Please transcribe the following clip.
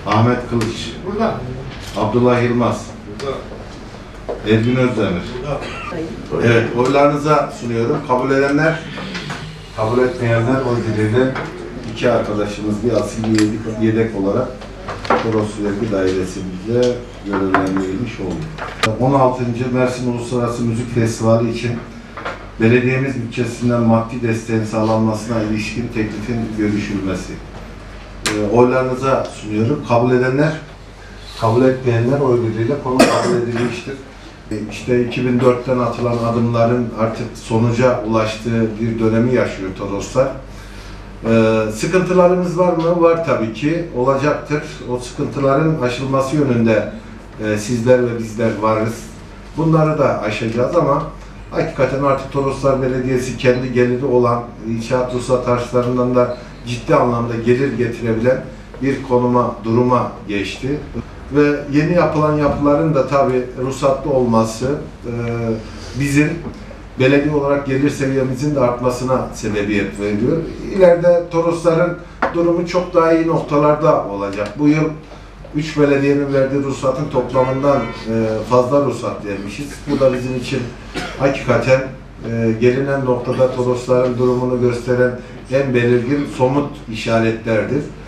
Ahmet Kılıç. Burada. Abdullah Yılmaz. Burada. Ergün Özdemir. Burada. Evet, oylarınıza sunuyorum. Kabul edenler, kabul etmeyenler oy birliğiyle iki arkadaşımız bir asil bir yedek olarak Toros Vergi Dairesi'nde görevlendirilmiş oldu. 16. Mersin Uluslararası Müzik Festivali için belediyemiz bütçesinden maddi desteğin sağlanmasına ilişkin teklifin görüşülmesi. Oylarınıza sunuyorum. Kabul edenler, kabul etmeyenler oy birliğiyle konu kabul edilmiştir. İşte 2004'ten atılan adımların artık sonuca ulaştığı bir dönemi yaşıyor Toroslar. Sıkıntılarımız var mı? Var tabii ki. Olacaktır. O sıkıntıların aşılması yönünde sizler ve bizler varız. Bunları da aşacağız ama hakikaten artık Toroslar Belediyesi kendi geliri olan inşaat ruhsat harçlarından da ciddi anlamda gelir getirebilen bir duruma geçti. Ve yeni yapılan yapıların da tabii ruhsatlı olması bizim belediye olarak gelir seviyemizin de artmasına sebebiyet veriyor. İleride Torosların durumu çok daha iyi noktalarda olacak. Bu yıl 3 belediyenin verdiği ruhsatın toplamından fazla ruhsat vermişiz. Bu da bizim için hakikaten gelinen noktada Torosların durumunu gösteren en belirgin somut işaretlerdir.